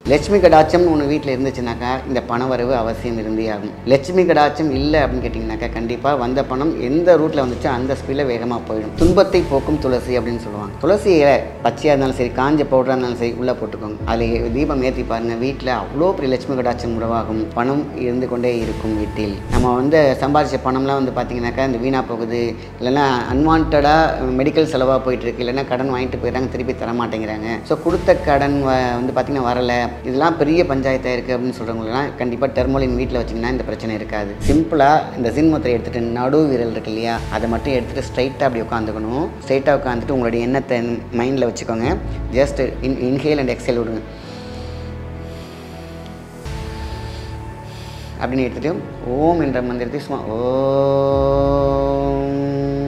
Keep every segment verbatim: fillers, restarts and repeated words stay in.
லட்சுமி கடாட்சம் ஒன்று வீட்டில் இருந்துச்சுனாக்கா இந்த பண வரவு அவசியம் இருந்தே ஆகும். லட்சுமி கடாட்சம் இல்லை அப்படின்னு கேட்டிங்கனாக்கா கண்டிப்பாக வந்த பணம் எந்த ரூட்டில் வந்துச்சோ அந்த ஸ்பீடில் வேகமாக போயிடும். துன்பத்தை போக்கும் துளசி அப்படின்னு சொல்லுவாங்க. துளசி இலை பச்சையாக இருந்தாலும் சரி, காஞ்ச பவுடராக இருந்தாலும் சரி உள்ளே போட்டுக்கோங்க. அதில் தீபம் ஏற்றி பாருங்கள், வீட்டில் அவ்வளோ பெரிய லட்சுமி கடாட்சம் உருவாகும். பணம் இருந்து கொண்டே இருக்கும் வீட்டில். நம்ம வந்து சம்பாதிச்ச பணம்லாம் வந்து பார்த்திங்கனாக்கா இந்த வீணாக போகுது, இல்லைன்னா அன்வான்டாக மெடிக்கல் செலவாக போயிட்டுருக்கு, இல்லைன்னா கடன் வாங்கிட்டு போயிடறாங்க, திருப்பி தர மாட்டேங்கிறாங்க. ஸோ கொடுத்த கடன் வந்து பார்த்திங்கன்னா வரலை, இதெல்லாம் பெரிய பஞ்சாயத்தாக இருக்குது அப்படின்னு சொல்கிறவங்களாம் கண்டிப்பாக டெர்மோலின் வீட்டில் வச்சிங்கன்னா இந்த பிரச்சனை இருக்காது. சிம்பிளாக இந்த ஜின் முத்திரை எடுத்துகிட்டு நடு விரல் இருக்கு இல்லையா, அதை மட்டும் எடுத்துகிட்டு ஸ்ட்ரைட்டாக அப்படி உட்காந்துக்கணும். ஸ்ட்ரைட்டாக உட்காந்துட்டு உங்களுடைய எண்ணத்தை மைண்டில் வச்சுக்கோங்க. Just in inhale and exhale விடுங்க அப்படின்னு எடுத்துகிட்டு ஓம் என்ற மந்திரத்தை சும்மா ஓம்.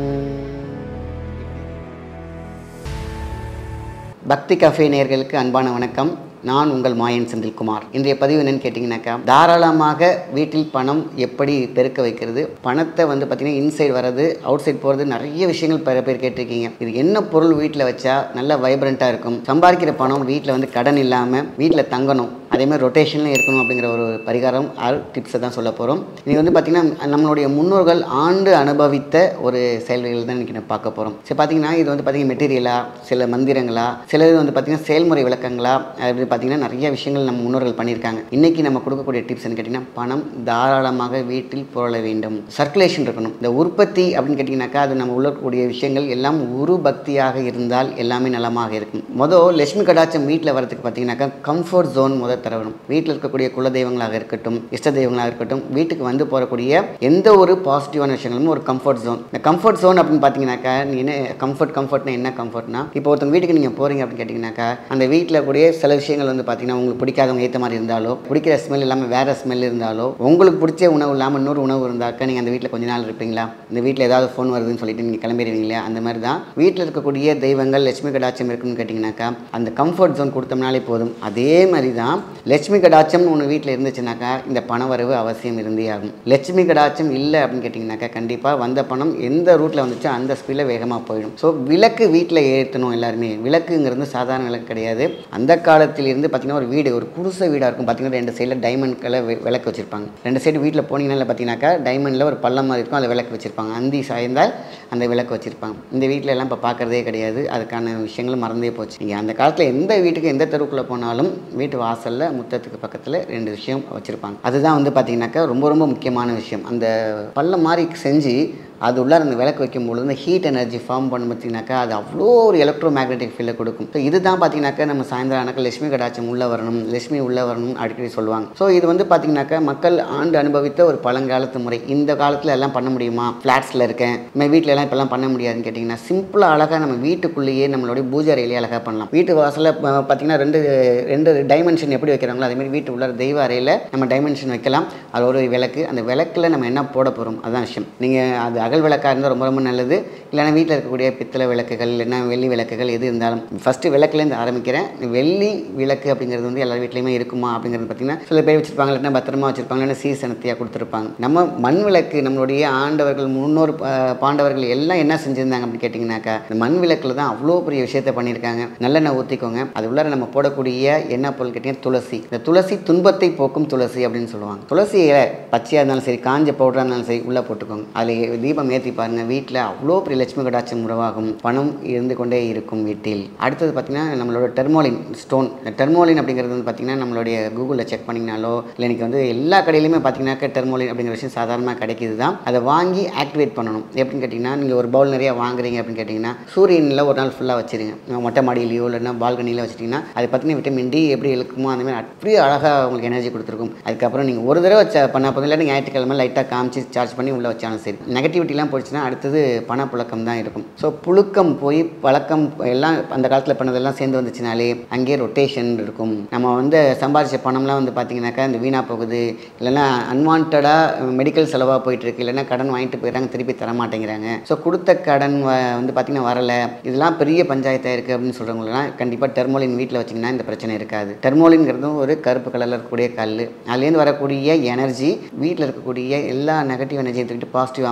பக்தி கஃபே நேயர்களுக்கு அன்பான வணக்கம். நான் உங்கள் மாயன் செந்தில்குமார். இன்றைய பதிவு என்னன்னு கேட்டிங்கனாக்கா, தாராளமாக வீட்டில் பணம் எப்படி பெருக்க வைக்கிறது, பணத்தை வந்து பார்த்திங்கன்னா இன்சைட் வர்றது அவுட் சைட் போகிறது, நிறைய விஷயங்கள் பல பேர் கேட்டிருக்கீங்க. இது என்ன பொருள் வீட்டில் வச்சா நல்லா வைப்ரண்ட்டாக இருக்கும், சம்பாதிக்கிற பணம் வீட்டில் வந்து கடன் இல்லாமல் வீட்டில் தங்கணும், அதேமாதிரி ரொட்டேஷன்லாம் இருக்கணும் அப்படிங்கிற ஒரு பரிகாரம் ஆறு டிப்ஸை தான் சொல்ல போகிறோம். இது வந்து பார்த்திங்கன்னா நம்மளுடைய முன்னோர்கள் ஆண்டு அனுபவித்த ஒரு செயல்கள் தான் இன்றைக்கி நம்ம பார்க்க போகிறோம். சரி, பார்த்திங்கன்னா இது வந்து பார்த்திங்கன்னா மெட்டீரியலா, சில மந்திரங்களா, சிலது வந்து பார்த்திங்கன்னா செயல்முறை விளக்கங்களா, அது பார்த்திங்கன்னா நிறைய விஷயங்கள் நம்ம முன்னோர்கள் பண்ணியிருக்காங்க. இன்றைக்கி நம்ம கொடுக்கக்கூடிய டிப்ஸ்ன்னு கேட்டிங்கன்னா, பணம் தாராளமாக வீட்டில் புரள வேண்டும், சர்க்குலேஷன் இருக்கணும். இந்த உற்பத்தி அப்படின்னு கேட்டிங்கனாக்கா அது நம்ம உள்ளக்கூடிய விஷயங்கள் எல்லாம் உரு பக்தியாக இருந்தால் எல்லாமே நலமாக இருக்கும். மொதல் லட்சுமி கடாட்சம் வீட்டில் வரதுக்கு பார்த்திங்கனாக்கா கம்ஃபர்ட் ஜோன் முதல் தரணும். வீட்டில் இருக்கக்கூடிய குல தெய்வங்களாக இருக்கட்டும், இஷ்ட தெய்வங்களாக இருக்கட்டும், வீட்டுக்கு வந்து போகக்கூடிய எந்த ஒரு பாசிட்டிவான விஷயங்களும் ஒரு கம்ஃபர்ட் ஜோன். இந்த கம்ஃபர்ட் ஜோன் அப்படின்னு பார்த்தீங்கன்னாக்கா நீ என்ன கம்ஃபர்ட் கம்ஃபர்ட்னா என்ன கம்ஃபர்ட்னா, இப்போ ஒருத்தவங்க வீட்டுக்கு நீங்கள் போகிறீங்க அப்படின்னு கேட்டிங்கனாக்கா அந்த வீட்டில் கூடிய சில விஷயங்கள் வந்து பார்த்தீங்கன்னா உங்களுக்கு பிடிக்காதவங்க ஏற்ற மாதிரி இருந்தாலோ, பிடிக்கிற ஸ்மெல் இல்லாமல் வேறு ஸ்மெல் இருந்தாலோ, உங்களுக்கு பிடிச்ச உணவு இல்லாமல் இன்னொரு உணவு இருந்தாக்கா நீங்கள் அந்த வீட்டில் கொஞ்ச நாள் இருப்பீங்களா? இந்த வீட்டில் ஏதாவது ஃபோன் வருதுன்னு சொல்லிட்டு நீங்கள் கிளம்பிடுவீங்களா? அந்த மாதிரி தான் வீட்டில் இருக்கக்கூடிய தெய்வங்கள் லட்சுமி கடாட்சம் இருக்குன்னு கேட்டிங்கனாக்கா அந்த கம்ஃபர்ட் ஜோன் கொடுத்தோம்னாலே போதும். அதே மாதிரி தான் லட்சுமி கடாட்சம்னு ஒன்று வீட்டில் இருந்துச்சுனாக்கா இந்த பண வரவு அவசியம் இருந்தே ஆகும். லட்சுமி கடாட்சம் இல்லை அப்படின்னு கேட்டிங்கனாக்கா கண்டிப்பாக வந்த பணம் எந்த ரூட்டில் வந்துச்சோ அந்த ஸ்பீடில் வேகமாக போயிடும். ஸோ விளக்கு வீட்டில் ஏற்றணும். எல்லாருமே விளக்குங்கிறது சாதாரண விளக்கு கிடையாது. அந்த காலத்திலிருந்து பார்த்திங்கன்னா ஒரு வீடு, ஒரு குடிசை வீடாக இருக்கும். பார்த்திங்கன்னா ரெண்டு சைடில் டைமண்ட்களை விளக்கு வச்சுருப்பாங்க. ரெண்டு சைடு வீட்டில் போனீங்கன்னா பார்த்தீங்கன்னாக்கா டைமண்டில் ஒரு பள்ளம் மாதிரி இருக்கும், அதில் விளக்கு வச்சுருப்பாங்க. அந்தி சாய்ந்தால் அந்த விளக்கு வச்சுருப்பாங்க. இந்த வீட்டில் எல்லாம் இப்போ பார்க்குறதே கிடையாது. அதுக்கான விஷயங்களும் மறந்தே போச்சு. நீங்கள் அந்த காலத்தில் எந்த வீட்டுக்கு எந்த தெருவுக்குள்ளே போனாலும் வீட்டு வாசலில் முத்தத்துக்கு பக்கத்தில் ரெண்டு விஷயம் வச்சுருப்பாங்க. அதுதான் வந்து பார்த்திங்கனாக்கா ரொம்ப ரொம்ப முக்கியமான விஷயம். அந்த பள்ளம் மாதிரி செஞ்சு அது உள்ளார அந்த விளக்கு வைக்கும்பொழுது இந்த ஹீட் எனர்ஜி ஃபார்ம் பண்ண பார்த்திங்கனாக்கா அது அவ்வளோ ஒரு எலக்ட்ரோ மேக்னெட்டிக் ஃபீல்டை கொடுக்கும். ஸோ இது தான் பார்த்திங்கனாக்கா நம்ம சாயந்தரம் ஆனாக்கா லட்சுமி கடாட்சம் உள்ளே வரணும், லட்சுமி உள்ளே வரணும் அடிக்கடி சொல்லுவாங்க. ஸோ இது வந்து பார்த்திங்கனாக்கா மக்கள் ஆண்டு அனுபவித்த ஒரு பழங்காலத்து முறை. இந்த காலத்தில் எல்லாம் பண்ண முடியுமா? ஃப்ளாட்ஸில் இருக்கேன், நம்ம வீட்டில் எல்லாம் இப்போல்லாம் பண்ண முடியாதுன்னு கேட்டிங்கன்னா சிம்பிளாக அழகாக நம்ம வீட்டுக்குள்ளேயே நம்மளுடைய பூஜை அறையிலேயே அழகாக பண்ணலாம். வீட்டு வாசலில் பார்த்திங்கன்னா ரெண்டு ரெண்டு டைமென்ஷன் எப்படி வைக்கிறாங்களோ அதேமாதிரி வீட்டு உள்ள தெய்வ அறையில் நம்ம டைமென்ஷன் வைக்கலாம். அது ஒரு விளக்கு. அந்த விளக்கில் நம்ம என்ன போட போகிறோம் அதுதான் விஷயம். நீங்கள் அது அகல் விளக்காக இருந்தால் ரொம்ப ரொம்ப நல்லது. இல்லைனா வீட்டில் இருக்கக்கூடிய பித்தளை விளக்குகள் இல்லைன்னா வெள்ளி விளக்குகள் எது இருந்தாலும், ஃபஸ்ட்டு விளக்குலேருந்து ஆரம்பிக்கிறேன். வெள்ளி விளக்கு அப்படிங்கிறது வந்து எல்லா வீட்லேயுமே இருக்குமா அப்படிங்கிறது பார்த்திங்கன்னா சில பேர் வச்சுருப்பாங்க, இல்லைன்னா பத்திரமா வச்சுருப்பாங்க, இல்லைன்னா சீசனத்தையாக கொடுத்துருப்பாங்க. நம்ம மண் விளக்கு நம்மளுடைய ஆண்டவர்கள் முன்னோர் பாண்டவர்கள் எல்லாம் என்ன செஞ்சுருந்தாங்க அப்படின்னு கேட்டிங்கனாக்கா இந்த மண் விளக்கில் தான் அவ்வளோ பெரிய விஷயத்தை பண்ணியிருக்காங்க. நல்லெண்ணெய் ஊற்றிக்கோங்க. அது உள்ளார நம்ம போடக்கூடிய என்ன பொருள் கேட்டிங்கன்னா துளசி. இந்த துளசி துன்பத்தை போக்கும் துளசி அப்படின்னு சொல்லுவாங்க. துளசி இலை பச்சையாக இருந்தாலும் சரி, காஞ்ச பவுடராக இருந்தாலும் சரி உள்ளே போட்டுக்கோங்க. அதில் தீபம் ஏற்றி பாருங்கள், வீட்டில் அவ்வளோ பெரிய லட்சுமி கடாட்சம் உருவாகும். பணம் இருந்து கொண்டே இருக்கும் வீட்டில். அடுத்தது பார்த்திங்கன்னா நம்மளோட டெர்மோலின் ஸ்டோன். டெர்மோலின் அப்படிங்கிறது வந்து பார்த்திங்கன்னா நம்மளுடைய கூகுளில் செக் பண்ணிங்கனாலோ இல்லை இன்றைக்கி வந்து எல்லா கடையிலையுமே பார்த்திங்கனாக்கா டெர்மோலின் அப்படிங்கிற விஷயம் சாதாரணமாக கிடைக்கிது தான். அதை வாங்கி ஆக்டிவேட் பண்ணணும். எப்படின்னு கேட்டிங்கன்னா நீங்கள் ஒரு பவுல் நிறையா வாங்குறீங்க அப்படின்னு கேட்டிங்கன்னா சூரியனில் ஒரு நாள் ஃபுல்லாக வச்சுருங்க. மொட்டை மாடியிலையோ இல்லைன்னா பால்கனியில் வச்சுட்டிங்கன்னா அது பார்த்திங்கன்னா விட்டமின் டி எப்படி இழுக்குமோ அந்த மாதிரி அப்படியே அழகாக உங்களுக்கு எனர்ஜி கொடுத்துருக்கும். அதுக்கப்புறம் நீங்கள் ஒரு தடவை வச்ச பண்ண போதும், இல்லை ஞாயிற்றுக்கிழமை லைட்டாக காமிச்சு சார்ஜ் பண்ணி உள்ளே வச்சாலும் சரி. நெகட்டிவிட்டிலாம் போயிடுச்சுன்னா அடுத்தது பணப்புழக்கம் தான் இருக்கும். ஸோ புழுக்கம் போய் பழக்கம் எல்லாம் அந்த காலத்தில் பண்ணதெல்லாம் சேர்ந்து வந்துச்சுனாலே அங்கேயே ரொட்டேஷன் இருக்கும். நம்ம வந்து சம்பாதிச்ச பணம்லாம் வந்து பார்த்திங்கனாக்கா இந்த வீணாக போகுது, இல்லைன்னா அன்வான்டாக மெடிக்கல் செலவாக போயிட்டுருக்கு, இல்லைன்னா கடன் வாங்கிட்டு போயிடறாங்க, திருப்பி தர மாட்டேங்கிறாங்க. ஸோ கொடுத்த கடன் வந்து பார்த்திங்கன்னா வரலை, இதெல்லாம் பெரிய பஞ்சாயத்தாக இருக்குது அப்படின்னு சொல்கிறவங்களாம் கண்டிப்பாக டெர்மோலின் வீட்டில் வச்சிங்கன்னா இந்த பிரச்சனை இருக்காது. டெர்மோலின்ங்கிறதும் ஒரு கருப்பு கலரில் இருக்கக்கூடிய கல். அதுலேருந்து வரக்கூடிய எனர்ஜி வீட்டில் இருக்கக்கூடிய எல்லா நெகட்டிவ் எனர்ஜியை தூக்கிட்டு பாசிட்டிவாக மாற்றும்.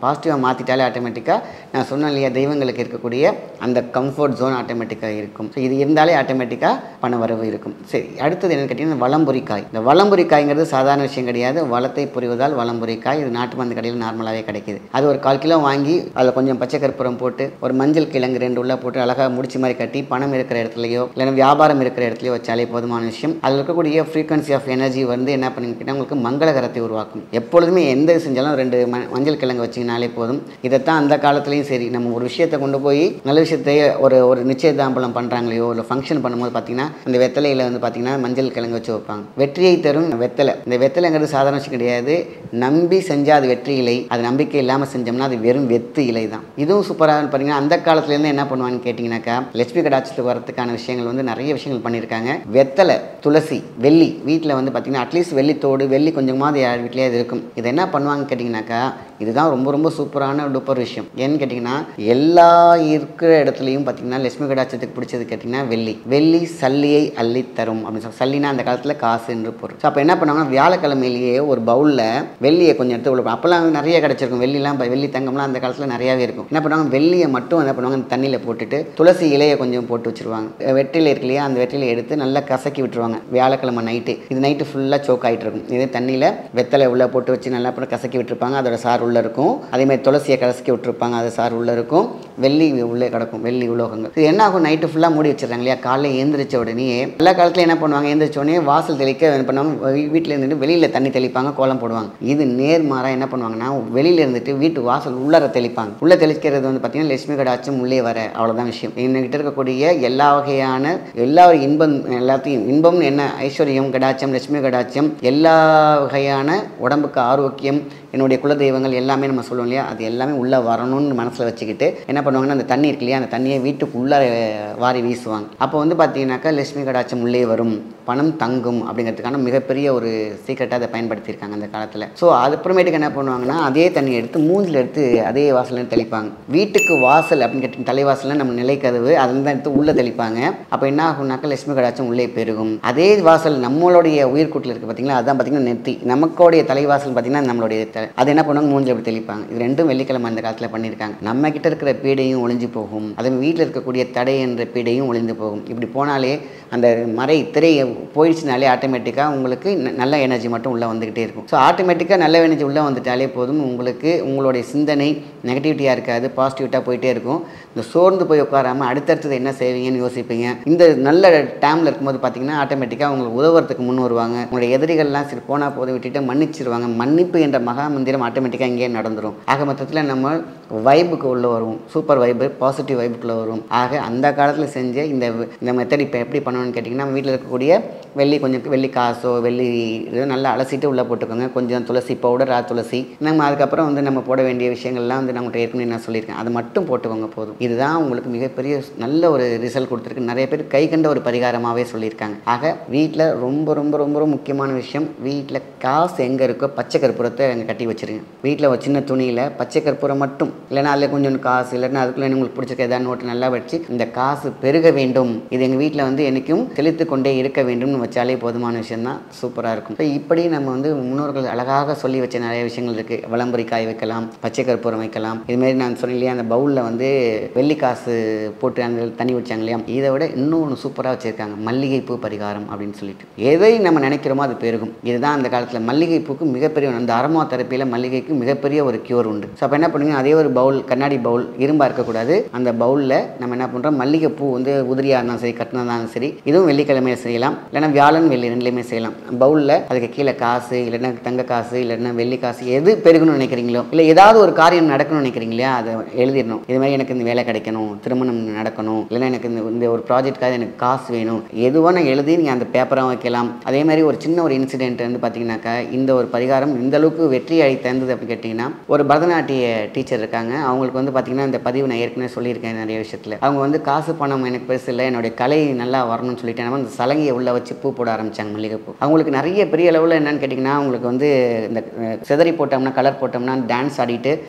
பாசிட்டிவாக மாற்றிட்டாலே ஆட்டோமேட்டிக்காக நான் சொன்னேன் இல்லையா, தெய்வங்களுக்கு இருக்கக்கூடிய அந்த கம்ஃபர்ட் ஜோன் ஆட்டோமேட்டிக்காக இருக்கும். ஸோ இது இருந்தாலே ஆட்டோமேட்டிக்காக பண வரவு இருக்கும். சரி, அடுத்தது என்னென்னு கேட்டிங்கன்னா வலம்புரிக்காய். இந்த வலம்புரிக்காய்ங்கிறது சாதாரண விஷயம் கிடையாது. வளத்தை புரிவதால் வலம்புரிக்காய். இது நாட்டு மருந்து கடையில் நார்மலாகவே கிடைக்கிது. அது ஒரு கால் கிலோ வாங்கி அதில் கொஞ்சம் பச்சை கற்பூரம் போட்டு ஒரு மஞ்சள் கிழங்கு ரெண்டு உள்ள போட்டு அழகாக முடிச்சு மாதிரி கட்டி பணம் இருக்கிற இடத்துலையோ இல்லைன்னா வியாபாரம் இருக்கிற இடத்துலையோ வச்சாலே போதுமான விஷயம். அதில் இருக்கக்கூடிய ஃப்ரீக்வன்சி ஆஃப் எனர்ஜி வந்து என்ன பண்ணிக்கிட்டா உங்களுக்கு மங்களகரத்தை உருவாக்கும். எப்பொழுதுமே எந்த செஞ்சாலும் ரெண்டு மஞ்சள் கிழங்கு வச்சிங்கனாலே போதும். இதைத்தான் அந்த காலத்துலேயும் சரி, நம்ம ஒரு விஷயத்தை கொண்டு போய் நல்ல விஷயத்தை ஒரு ஒரு நிச்சயதாம்பலம் பண்ணுறாங்களையோ இல்லை ஃபங்க்ஷன் பண்ணும்போது பார்த்தீங்கன்னா அந்த வெத்தலையில் வந்து பார்த்தீங்கன்னா மஞ்சள் கிழங்கு வச்சு வைப்பாங்க. வெற்றியை தரும் வெத்தலை. இந்த வெத்தலைங்கிறது சாதாரண விஷயம் கிடையாது. நம்பி செஞ்சால் அது வெற்றி இலை, அது நம்பிக்கை இல்லாமல் செஞ்சோம்னா அது வெறும் வெத்து இலை தான். இதுவும் சூப்பராக பார்த்தீங்கன்னா அந்த காலத்துலேருந்து என்ன பண்ணுவாங்கன்னு கேட்டிங்கனாக்கா, லட்சுமி கடாட்சத்துக்கு வரதுக்கான விஷயங்கள் வந்து நிறைய விஷயங்கள் பண்ணியிருக்காங்க. வெத்தலை, துளசி, வெள்ளி வீட்டில் வந்து பார்த்தீங்கன்னா அட்லீஸ்ட் வெள்ளித்தோடு வெள்ளி கொஞ்சமாவது யார் வீட்லேயே அது இருக்கும். இதை என்ன பண்ணுவாங்கன்னு கேட்டிங்கனாக்கா, இதுதான் ரொம்ப ரொம்ப சூப்பரான டூப்பர் விஷயம். ஏன்னு கேட்டிங்கன்னா எல்லா இருக்கிற இடத்துலையும் பார்த்தீங்கன்னா லட்சுமி கடாட்சத்துக்கு பிடிச்சது கேட்டிங்கன்னா வெள்ளி. வெள்ளி சல்லியை அள்ளி தரும் அப்படின்னு சொல்லி, சல்லினா அந்த காலத்தில் காசு என்று பொருள். ஸோ அப்போ என்ன பண்ணுவாங்கன்னா வியாழக்கிழமையிலேயே ஒரு பவுலில் வெள்ளியை கொஞ்சம் எடுத்து உள்ள, அப்போல்லாம் நிறைய கிடச்சிருக்கும் வெள்ளிலாம், வெள்ளி தங்கம்லாம் அந்த காலத்தில் நிறையாவே இருக்கும். என்ன பண்ணுவாங்க, வெள்ளியை மட்டும் என்ன பண்ணுவாங்க தண்ணியில் போட்டுட்டு துளசி இலையை கொஞ்சம் போட்டு வச்சுருவாங்க. வெற்றிலை இருக்கு இல்லையா, அந்த வெற்றிலை எடுத்து நல்லா கசக்கி விட்டுருவாங்க வியாழக்கிழமை நைட்டு. இது நைட்டு ஃபுல்லாக சோக் ஆகிட்டு இருக்கும். இதே தண்ணியில் வெத்தலை உள்ளே போட்டு வச்சு நல்லா போட்டு கசக்கி விட்டுருப்பாங்க. அதோட சார் உள்ளே இருக்கும். அதேமாதிரி துளசியை கசக்கி விட்டுருப்பாங்க, அது சார் உள்ளே இருக்கும். வெள்ளி உள்ளே கிடக்கும், வெள்ளி உலோகங்கள். இது என்ன ஆகும், நைட்டு ஃபுல்லாக மூடி வச்சிடறாங்க இல்லையா. காலையில் எழுந்திரிச்ச உடனே எல்லா காலத்தில் என்ன பண்ணுவாங்க, எழுந்திரிச்ச உடனே வாசல் தெளிக்க என்ன பண்ணுவாங்க, வீட்டில் இருந்துட்டு வெளியில் தண்ணி தெளிப்பாங்க, கோலம் போடுவாங்க. இது நேர்மாறாக என்ன பண்ணுவாங்கன்னா வெளியில் இருந்துட்டு வீட்டு வாசல் உள்ளர தெளிப்பாங்க. உள்ளே தெளிக்கிறது வந்து பார்த்தீங்கன்னா லட்சுமி கடாட்சம் உள்ளே வர, அவ்வளோதான் விஷயம். என்கிட்ட இருக்கக்கூடிய எல்லா வகையான எல்லா இன்பம் எல்லாத்தையும், இன்பம் என்ன, ஐஸ்வர்யம் கடாட்சம், லட்சுமி கடாட்சம், எல்லா வகையான உடம்புக்கு ஆரோக்கியம், என்னுடைய குலதெய்வங்கள் எல்லாமே நம்ம சொல்லுவோம் இல்லையா, அது எல்லாமே உள்ளே வரணும்னு மனசில் வச்சுக்கிட்டு என்ன பண்ணுவாங்கன்னா அந்த தண்ணி இருக்கு இல்லையா, அந்த தண்ணியை வீட்டுக்கு உள்ளே வாரி வீசுவாங்க. அப்போ வந்து பார்த்தீங்கன்னாக்கா லட்சுமி கடாட்சம் உள்ளே வரும், பணம் தங்கும் அப்படிங்கிறதுக்கான மிகப்பெரிய ஒரு சீக்கிரட்டாக அதை பயன்படுத்தியிருக்காங்க அந்த காலத்தில். ஸோ அதுக்கப்புறமேட்டுக்கு என்ன பண்ணுவாங்கன்னா அதே தண்ணியை எடுத்து மூஞ்சில் எடுத்து அதே வாசலில் தெளிப்பாங்க. வீட்டுக்கு வாசல் அப்படின்னு கேட்டு தலைவாசலில் நம்ம நிலைக்கதவு அதில் தான் எடுத்து உள்ளே தெளிப்பாங்க. அப்போ என்ன ஆகும்னாக்கா லட்சுமி கடாட்சம் உள்ளே பெருகும். அதே வாசல் நம்மளுடைய உயிர்கூட்டில் இருக்குது பார்த்தீங்களா, அதுதான் பார்த்தீங்கன்னா நெத்தி. நமக்கோடைய தலைவாசல் பார்த்தீங்கன்னா நம்மளுடைய அது என்ன பண்ணுவாங்க, மூஞ்சில் எப்படி தெளிப்பாங்க. இது ரெண்டும் வெள்ளிக்கிழமை அந்த காலத்தில் பண்ணியிருக்காங்க. நம்ம கிட்ட இருக்கிற பீடையும் ஒளிஞ்சு போகும், அதே வீட்டில் இருக்கக்கூடிய தடை என்ற பீடையும் ஒளிந்து போகும். இப்படி போனாலே அந்த மறை திரை போயிடுச்சுனாலே ஆட்டோமேட்டிக்காக உங்களுக்கு நல்ல எனர்ஜி மட்டும் உள்ளே வந்துக்கிட்டே இருக்கும். ஸோ ஆட்டோமேட்டிக்காக நல்ல எனர்ஜி உள்ளே வந்துட்டாலே போதும், உங்களுக்கு உங்களுடைய சிந்தனை நெகட்டிவிட்டியாக இருக்காது, பாசிட்டிவிட்டாக போயிட்டே இருக்கும். இந்த சோர்ந்து போய் உட்காராமல் அடுத்தடுத்தது என்ன செய்வீங்கன்னு யோசிப்பீங்க. இந்த நல்ல டைமில் இருக்கும்போது பார்த்தீங்கன்னா ஆட்டோமேட்டிக்காக உங்களுக்கு உதவுறதுக்கு முன் வருவாங்க. உங்களுடைய எதிரிகள்லாம் சரி போனால் போதும் விட்டுட்டு மன்னிச்சிருவாங்க. மன்னிப்பு என்ற மகா மந்திரம் ஆட்டோமேட்டிக்காக இங்கே நடந்துடும். ஆக மொத்தத்தில் நம்ம வைபுக்கு உள்ள வருவோம், சூப்பர் வைபு, பாசிட்டிவ் வைபுக்குள்ளே வரும். ஆக அந்த காலத்தில் செஞ்ச இந்த இந்த மெத்தட் இப்போ எப்படி பண்ணணும்னு கேட்டிங்கன்னா, நம்ம வீட்டில் இருக்கக்கூடிய வெள்ளி கொஞ்சம் வெள்ளி காசோ வெள்ளி இதோ நல்லா அலசிட்டு உள்ளே போட்டுக்கோங்க. கொஞ்சம் துளசி பவுடர், ஆ துளசி, நம்ம அதுக்கப்புறம் வந்து நம்ம போட வேண்டிய விஷயங்கள்லாம் வந்து நம்மகிட்ட ஏற்கனவே நான் சொல்லியிருக்கேன், அதை மட்டும் போட்டுக்கோங்க போதும். இதுதான் உங்களுக்கு மிகப்பெரிய நல்ல ஒரு ரிசல்ட் கொடுத்துருக்கு. நிறைய பேர் கை கண்ட ஒரு பரிகாரமாகவே சொல்லியிருக்காங்க. ஆக வீட்டில் ரொம்ப ரொம்ப ரொம்ப ரொம்ப முக்கியமான விஷயம், வீட்டில் காசு எங்கே இருக்கோ பச்சை கற்பூரத்தை அங்கே கட்டி வச்சுருங்க. வீட்டில் ஒரு சின்ன துணியில் பச்சை கற்பூரம் மட்டும், இல்லைனா அதில் கொஞ்சம் காசு, இல்லைன்னா அதுக்குள்ளே உங்களுக்கு பிடிச்சிருக்க ஏதாவது நோட்டு நல்லா வச்சு இந்த காசு பெருக வேண்டும், இது எங்கள் வீட்டில் வந்து என்றைக்கும் செலுத்து கொண்டே இருக்க வேண்டும்னு வச்சாலே போதுமான விஷயம் தான். சூப்பராக இருக்கும். ஸோ இப்படி நம்ம வந்து முன்னோர்கள் அழகாக சொல்லி வச்ச நிறைய விஷயங்கள் இருக்குது. வலம்புரி காய் வைக்கலாம், பச்சை கற்பூரம் வைக்கலாம். இதுமாரி நான் சொன்னேன் இல்லையா, அந்த பவுலில் வந்து வெள்ளி காசு போட்டு அந்த தண்ணி வச்சாங்க இல்லையா, இதை விட இன்னொன்று சூப்பராக வச்சுருக்காங்க, மல்லிகைப்பூ பரிகாரம் அப்படின்னு சொல்லிட்டு. எதை நம்ம நினைக்கிறோமோ அது பெருகும். இதுதான் அந்த காலத்தில் மல்லிகைப்பூக்கு மிகப்பெரிய அந்த அரோமா தெரப்பியில் மல்லிகைக்கு மிகப்பெரிய ஒரு கியூர் உண்டு. ஸோ அப்போ என்ன பண்ணுங்க, அதே ஒரு பவுல், கண்ணாடி பவுல், இரும்பாக இருக்கக்கூடாது. அந்த பவுலில் நம்ம என்ன பண்ணுறோம், மல்லிகைப்பூ வந்து உதிரியாக இருந்தாலும் சரி, கட்டினா இருந்தாலும் சரி, இதுவும் வெள்ளிக்கிழமையை செய்யலாம், இல்லைன்னா வியாழன் வெள்ளி ரெண்டுலேயுமே செய்யலாம். பவுலில் அதுக்கு கீழே காசு, இல்லைன்னா தங்க காசு, இல்லைன்னா வெள்ளி காசு, எது பெருகணும்னு நினைக்கிறீங்களோ, இல்லை ஏதாவது ஒரு காரியம் நடக்கணும்னு நினைக்கிறீங்களா, அதை எழுதிடணும். இது மாதிரி எனக்கு இந்த வேலை கிடைக்கணும், திருமணம் நடக்கணும், இல்லைன்னா எனக்கு இந்த இந்த ஒரு ப்ராஜெக்ட்காக எனக்கு காசு வேணும், எதுவாக நான் எழுதி நீங்கள் அந்த பேப்பராக வைக்கலாம். அதே மாதிரி ஒரு சின்ன ஒரு இன்சிடென்ட் வந்து பார்த்தீங்கன்னாக்கா, இந்த ஒரு பரிகாரம் இந்த அளவுக்கு வெற்றி அளித்தது அப்படின்னு கேட்டிங்கன்னா, ஒரு பரதநாட்டிய டீச்சர் இருக்காங்க. அவங்களுக்கு வந்து பார்த்தீங்கன்னா இந்த பதிவு நான் ஏற்கனவே சொல்லியிருக்கேன் நிறைய விஷயத்தில். அவங்க வந்து காசு பணம் எனக்கு பெருசு இல்லை, என்னுடைய கலை நல்லா வரணும்னு சொல்லிட்டு நம்ம அந்த சலங்கையை உள்ள வச்சு பூ போட ஆரம்பித்தாங்க, மல்லிகைப்பூ. அவங்களுக்கு நிறைய பெரிய அளவில் என்னன்னு கேட்டிங்கன்னா, அவங்களுக்கு வந்து இந்த செதறி போட்டோம்னா, கலர் போட்டோம்னா டான்ஸ் ஆடிட்டு அந்த உருவத்தை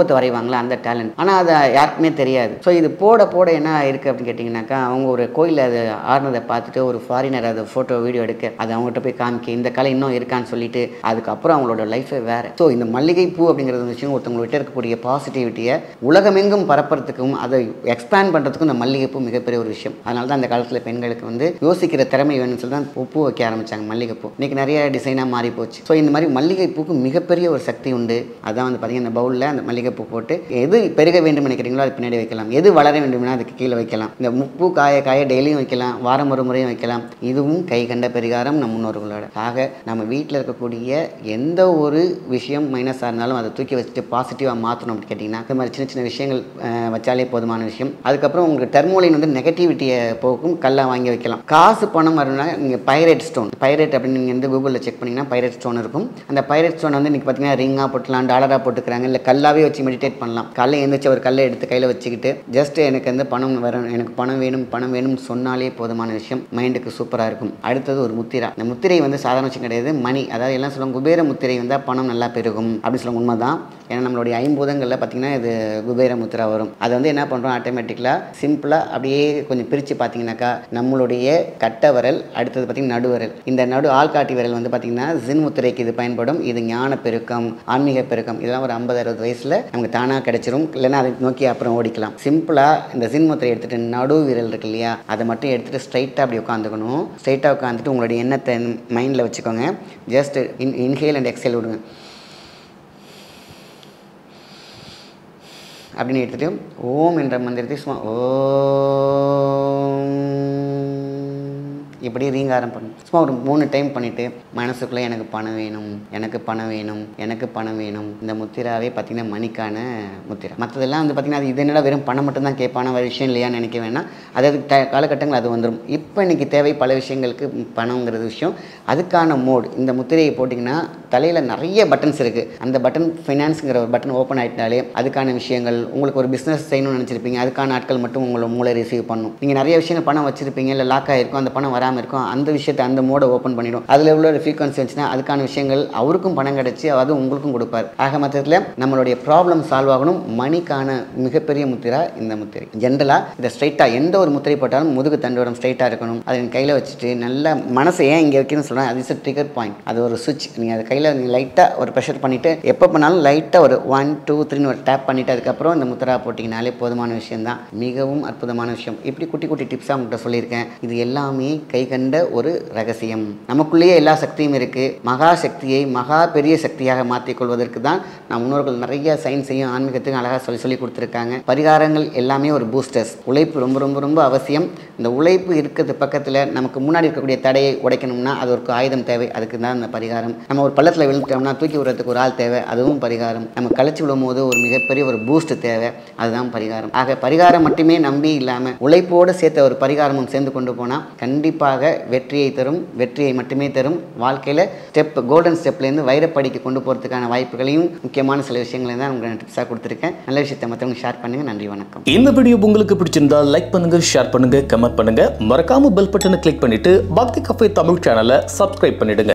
உருவத்தை வரைவாங்களா அந்த டேலண்ட். ஆனால் அது யாருக்குமே தெரியாது. ஸோ இது போட போட என்ன இருக்குது அப்படின்னு கேட்டிங்கனாக்கா, அவங்க ஒரு கோயிலில் அது ஆடினதை பார்த்துட்டு ஒரு ஃபாரினர் அதை ஃபோட்டோ வீடியோ எடுக்க, அது அவங்ககிட்ட போய் காமிக்க, இந்த கலை இன்னும் இருக்கான்னு சொல்லிட்டு அதுக்கப்புறம் அவங்களோட லைஃபே வேறு. ஸோ இந்த மல்லிகை பூ அப்படிங்கிறது விஷயம் ஒருத்தவங்கள்ட்ட இருக்கக்கூடிய பாசிட்டிவிட்டியை உலகமெங்கும் பரப்புறதுக்கும் அதை எக்ஸ்பேண்ட் பண்ணுறதுக்கும் இந்த மல்லிகைப்பூ மிகப்பெரிய ஒரு விஷயம். அதனால தான் அந்த காலத்தில் பெண்களுக்கு வந்து யோசிக்கிற திறமை வேணும்னு சொல்லி தான் பூ வைக்க ஆரம்பித்தாங்க மல்லிகைப்பூ. இன்றைக்கி நிறைய டிசைனாக மாறி போச்சு. ஸோ இந்த மாதிரி மல்லிகைப்பூக்கு மிகப்பெரிய ஒரு சக்தி உண்டு. அதான் வந்து பார்த்தீங்கன்னா இந்த பவுலில் அந்த மல்லிகைப்பூ போட்டு எது பெருக வேண்டும் நினைக்கிறீங்களோ அது பின்னாடி வைக்கலாம், எது வளர வேண்டும்னா அதுக்கு கீழே வைக்கலாம். இந்த முப்பூ காய காய டெய்லியும் வைக்கலாம், வாரம் ஒரு முறையும் வைக்கலாம். இதுவும் கை கண்ட பரிகாரம் நம் முன்னோர்களோட. ஆக நம்ம வீட்டில் இருக்கக்கூடிய எந்த ஒரு விஷயம் மைனஸாக இருந்தாலும் அதை தூக்கி வச்சுட்டு பாசிட்டிவாக மாற்றணும் அப்படின்னு கேட்டிங்கன்னா இந்த மாதிரி சின்ன சின்ன விஷயங்கள் வச்சாலே போதுமான விஷயம். அதுக்கப்புறம் உங்களுக்கு டெர்மோலின் வந்து நெகட்டிவிட்டியை போக்கும் கல்லாக வாங்கி வைக்கலாம். காசு பணம் வரணும்னா நீங்கள் பைரேட் ஸ்டோன், பைரேட் அப்படின்னு நீங்கள் வந்து கூகுளில் செக் பண்ணிங்கன்னா பைரேட் ஸ்டோன் இருக்கும். அந்த பைரேட் ஸ்டோன் வந்து இன்றைக்கி பார்த்தீங்கன்னா ரிங்காக போட்டுக்கலாம், டாலராக போட்டுக்கிறாங்க, இல்லை கல்லாவே வச்சு மெடிடேட் பண்ணலாம். கல்லை எழுந்திரிச்சு ஒரு கல்லை எடுத்து கையில் வச்சுக்கிட்டு ஜஸ்ட் எனக்கு வந்து பணம் வரணும், எனக்கு பணம் வேணும் பணம் வேணும்னு சொன்னாலே போதுமான விஷயம். மைண்டுக்கு சூப்பராக இருக்கும். அடுத்தது ஒரு முத்திரை. இந்த முத்திரை வந்து சாதாரண விஷயம் கிடையாது, மணி. அதாவது எல்லாம் சொல்லுவாங்க குபேர முத்திரை வந்தால் பணம் நல்லா பெருகும் அப்படின்னு சொல்லுவாங்க. உண்மை தான். ஏன்னா நம்மளுடைய ஐம்பூதங்களில் பார்த்தீங்கன்னா இது குபேர முத்திரை வரும். அதை வந்து என்ன பண்ணுறோம், ஆட்டோமேட்டிக்கலாக சிம்பிளாக அப்படியே கொஞ்சம் பிரித்து பார்த்தீங்கன்னாக்கா நம்மளுடைய கட்ட விரல், அடுத்தது பார்த்திங்கன்னா நடுவரல், இந்த நடு ஆள்காட்டி விரல் வந்து பார்த்திங்கன்னா ஜின் முத்திரைக்கு இது பயன்படும். இது ஞான பெருக்கம், ஆன்மீக பெருக்கம், இதெல்லாம் ஒரு ஐம்பது அறுபது வயசில் நமக்கு தானாக கிடைச்சிரும். இல்லைன்னா அதை நோக்கி அப்புறம் ஓடிக்கலாம். சிம்பிளாக இந்த ஜின் முத்திரை எடுத்துகிட்டு நடு விரல் இருக்கு இல்லையா, அதை மட்டும் எடுத்துகிட்டு ஸ்ட்ரைட்டாக அப்படி உட்காந்துக்கணும். ஸ்ட்ரைட்டாக உட்காந்துட்டு உங்களுடைய எண்ணத்தை மைண்டில் வச்சுக்கோங்க. Just in inhale and exhale விடுங்க. அப்படின்னு எடுத்துகிட்டு ஓம் என்ற மந்திரத்தை சும்மா ஓம் இப்படி ரீங்காரம் பண்ணும். சும்மா ஒரு மூணு டைம் பண்ணிவிட்டு மனசுக்குள்ளே எனக்கு பணம் வேணும், எனக்கு பணம் வேணும், எனக்கு பணம் வேணும். இந்த முத்திராவே பார்த்திங்கன்னா மணிக்கான முத்திரை. மற்றதெல்லாம் வந்து பார்த்திங்கன்னா அது இது என்னடா வெறும் பணம் மட்டும்தான் கேட்பான ஒரு விஷயம் இல்லையான்னு நினைக்க வேணாம். அதாவது ட காலகட்டங்கள் அது வந்துடும். இப்போ இன்றைக்கி தேவை பல விஷயங்களுக்கு பணங்கிறது விஷயம். அதுக்கான மோட் இந்த முத்திரையை போட்டிங்கன்னா தலையில் நிறைய பட்டன்ஸ் இருக்குது. அந்த பட்டன் ஃபைனான்ஸுங்கிற ஒரு பட்டன் ஓப்பன் ஆகிட்டாலே அதுக்கான விஷயங்கள், உங்களுக்கு ஒரு பிஸ்னஸ் செய்யணும்னு நினச்சிருப்பீங்க, அதுக்கான ஆட்கள் மட்டும் உங்களை மூளை ரிசீவ் பண்ணும். நீங்கள் நிறைய விஷயங்கள் பணம் வச்சுருப்பீங்க, இல்லை லாக் ஆகிருக்கும், அந்த பணம் வராமல் இருக்கும், அந்த விஷயத்தை அந்த மோடை ஓப்பன் பண்ணிடும். அதில் உள்ள ஒரு ஃப்ரீக்வன்சி வந்துச்சுன்னா அதுக்கான விஷயங்கள் அவருக்கும் பணம் கிடச்சி அது உங்களுக்கும் கொடுப்பார். ஆக மொத்தத்தில் நம்மளுடைய ப்ராப்ளம் சால்வ் ஆகணும். மணிக்கான மிகப்பெரிய முத்திரை இந்த முத்திரை. ஜென்ரலாக இதை ஸ்ட்ரைட்டாக எந்த ஒரு முத்திரை போட்டாலும் முதுகு தண்டோரம் ஸ்ட்ரைட்டாக இருக்கணும். அதை கையில் வச்சுட்டு நல்ல மனசை ஏன் இங்கே வைக்கணும்னு சொல்கிறேன், அது இஸ் அ ட்ரிகர் பாயிண்ட். அது ஒரு சுவிட்ச். நீங்கள் அதை கையில் நீங்கள் லைட்டாக ஒரு ப்ரெஷர் பண்ணிவிட்டு எப்போ பண்ணாலும் லைட்டாக ஒரு ஒன் டூ த்ரீன்னு ஒரு டேப் பண்ணிவிட்டு அதுக்கப்புறம் இந்த முத்திரா போட்டிங்கனாலே போதுமான விஷயம் தான். மிகவும் அற்புதமான விஷயம். இப்படி குட்டி குட்டி டிப்ஸாக உங்கள்கிட்ட சொல்லியிருக்கேன். இது எல்லாமே கை கண்ட ஒரு ரகசியம். நமக்குள்ளேயே எல்லா சக்தியும் இருக்குது. மகா சக்தியை மகா பெரிய சக்தியாக மாற்றிக்கொள்வதற்கு தான் நம் முன்னோர்கள் நிறைய சயின்ஸையும் ஆன்மீகத்தையும் அழகாக சொல்லி சொல்லி கொடுத்துருக்காங்க. பரிகாரங்கள் எல்லாமே ஒரு பூஸ்டர்ஸ். உழைப்பு ரொம்ப ரொம்ப ரொம்ப அவசியம். இந்த உழைப்பு இருக்கிறது பக்கத்தில் நமக்கு முன்னாடி இருக்கக்கூடிய தடையை உடைக்கணும்னா அது ஒரு ஆயுதம் தேவை. அதுக்கு தான் இந்த பரிகாரம். நம்ம ஒரு பள்ளத்தில் விழுந்துட்டோம்னா தூக்கி விடுறதுக்கு ஒரு ஆள் தேவை, அதுவும் பரிகாரம். நம்ம கழிச்சு விடும் போது ஒரு மிகப்பெரிய ஒரு பூஸ்ட் தேவை, அதுதான் பரிகாரம். ஆக பரிகாரம் மட்டுமே நம்பி இல்லாமல் உழைப்போடு சேர்த்த ஒரு பரிகாரமும் சேர்ந்து கொண்டு போனால் கண்டிப்பாக வெற்றியை தரும். வெற்றியை மட்டுமே தரும். வாழ்க்கையில் ஸ்டெப் கோல்டன் ஸ்டெப்லேருந்து வைரப்படிக்கு கொண்டு போகிறதுக்கான வாய்ப்புகளையும் முக்கியமான சில விஷயங்களையும் தான் உங்களுக்கு டிப்ஸாக கொடுத்துருக்கேன். நல்ல விஷயத்தை மற்றவங்க ஷேர் பண்ணுங்கள். நன்றி, வணக்கம். இந்த வீடியோ உங்களுக்கு பிடிச்சிருந்தா லைக் பண்ணுங்க, ஷேர் பண்ணுங்க, கமெண்ட் பண்ணுங்க. மறக்காம பெல் பட்டனை கிளிக் பண்ணிட்டு பக்தி கஃபே தமிழ் சேனலை சப்ஸ்கிரைப் பண்ணிடுங்க.